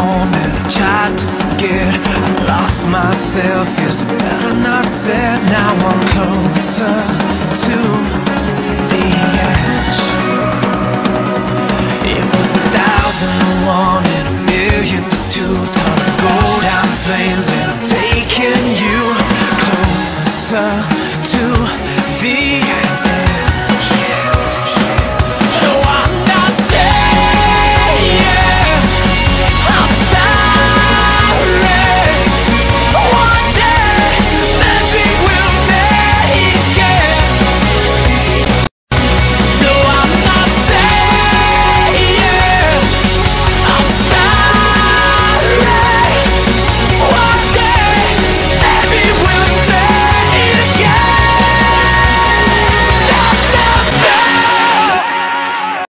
on and I tried to forget. I lost myself, is it better not said? Now I'm closer to the edge. It was 1,001